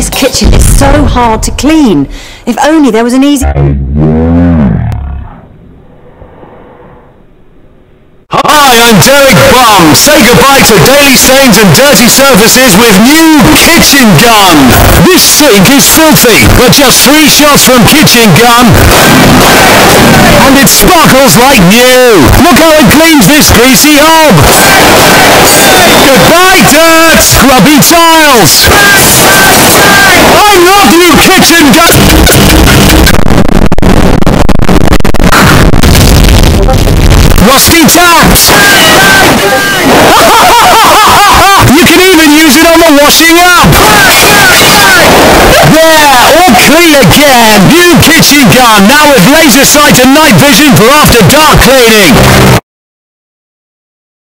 This kitchen is so hard to clean. If only there was an easy... Hi, I'm Derek Bum. Say goodbye to daily stains and dirty surfaces with new Kitchen Gun. This sink is filthy, but just 3 shots from Kitchen Gun and it sparkles like new. Look how it cleans this greasy hob. Goodbye dirt, scrubby tiles. I love new Kitchen Gun. Rusty taps! You can even use it on the washing up! There, all clean again! New Kitchen Gun, now with laser sight and night vision for after dark cleaning!